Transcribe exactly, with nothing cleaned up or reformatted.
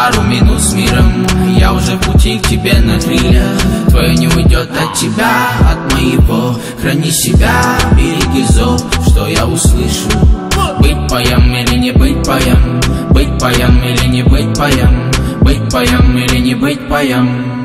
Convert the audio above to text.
пару минут с миром. Я уже в пути к тебе на крыльях. Твое не уйдет от тебя, от моего. Храни себя, береги зов, что я услышу. Быть паем или не быть паем, быть паем или не быть паем, быть паем или не быть паем.